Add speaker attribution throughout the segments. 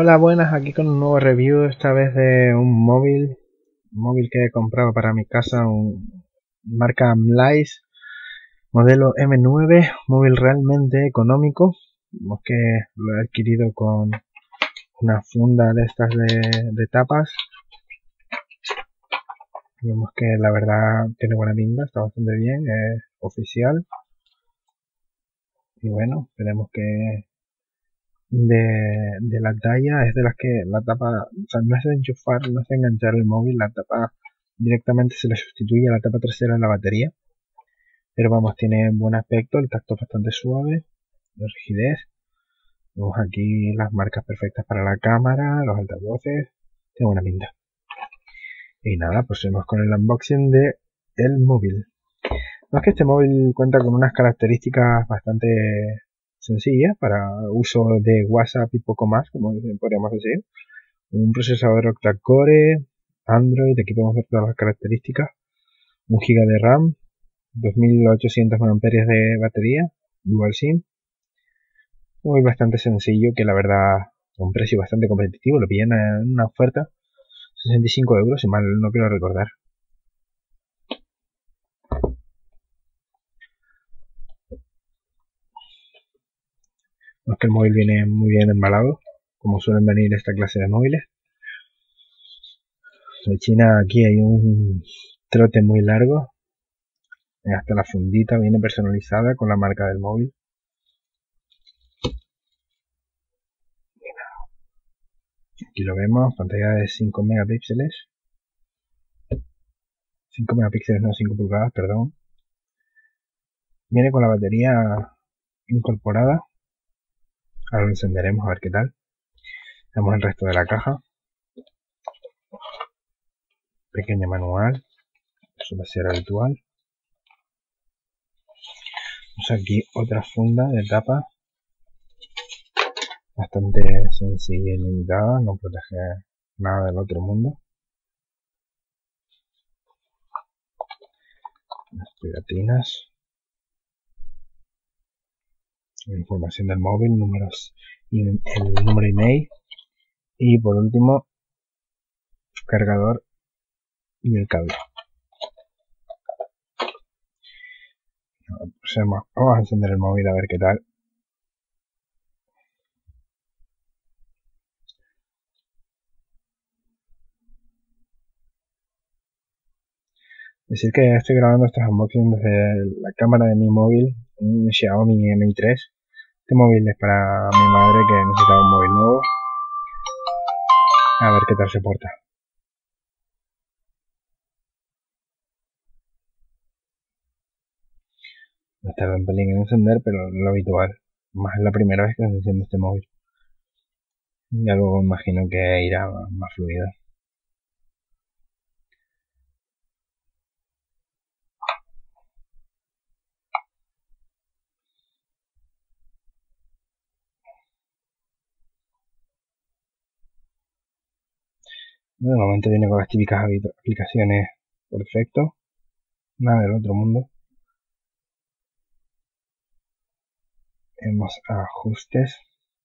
Speaker 1: Hola, buenas, aquí con un nuevo review, esta vez de un móvil que he comprado para mi casa, marca Amlise, modelo M9, móvil realmente económico. Vemos que lo he adquirido con una funda de estas de tapas. Vemos que la verdad tiene buena pinta, está bastante bien, es oficial. Y bueno, esperemos que de la talla es de las que la tapa, o sea, no es de enchufar, no es de enganchar el móvil, la tapa directamente se le sustituye a la tapa trasera en la batería. Pero vamos, tiene buen aspecto, el tacto es bastante suave, de rigidez. Vemos aquí las marcas perfectas para la cámara, los altavoces, tiene buena pinta. Y nada, pues seguimos con el unboxing de el móvil. No es que este móvil cuenta con unas características bastante sencillas para uso de WhatsApp y poco más, como podríamos decir. Un procesador octa-core, Android, aquí podemos ver todas las características. 1 GB de RAM, 2800 mAh de batería, Dual SIM. Un móvil bastante sencillo que la verdad a un precio bastante competitivo, lo pillé en una oferta, 65 euros, si mal no quiero recordar. No es que el móvil viene muy bien embalado, como suelen venir esta clase de móviles. De China aquí hay un trote muy largo. Hasta la fundita viene personalizada con la marca del móvil. Aquí lo vemos, pantalla de 5 megapíxeles. 5 megapíxeles, no 5 pulgadas, perdón. Viene con la batería incorporada. Ahora lo encenderemos a ver qué tal. Vemos el resto de la caja. Pequeño manual. Suele ser habitual. Vemos aquí otra funda de tapa. Bastante sencilla y limitada. No protege nada del otro mundo. Las pegatinas. Información del móvil, números y el número email. Y por último, cargador y el cable. Vamos a encender el móvil a ver qué tal. Decir que estoy grabando estos unboxings desde la cámara de mi móvil, un Xiaomi Mi 3. Este móvil es para mi madre que necesitaba un móvil nuevo. A ver qué tal se porta. Va a tardar un pelín en encender, pero lo habitual. Más es la primera vez que se enciende este móvil. Ya luego imagino que irá más fluido. De momento viene con las típicas aplicaciones por defecto. Nada del otro mundo. Vemos ajustes.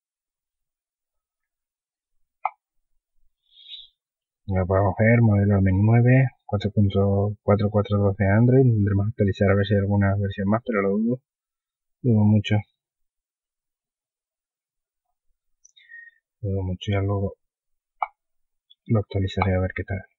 Speaker 1: Ya podemos ver, modelo M9, 4.442 de Android. Tendremos que actualizar a ver si hay alguna versión más, pero lo dudo. Dudo mucho. Ya luego lo actualizaré a ver qué tal.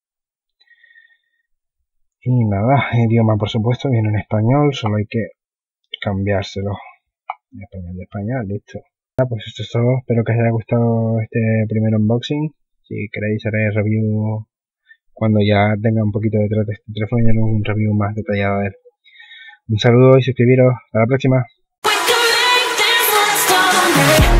Speaker 1: Y nada, idioma por supuesto viene en español, solo hay que cambiárselo de español de España, listo. Pues esto es todo, espero que os haya gustado este primer unboxing. Si queréis haré review cuando ya tenga un poquito de trato este teléfono y haré un review más detallado de él. Un saludo y suscribiros, hasta la próxima.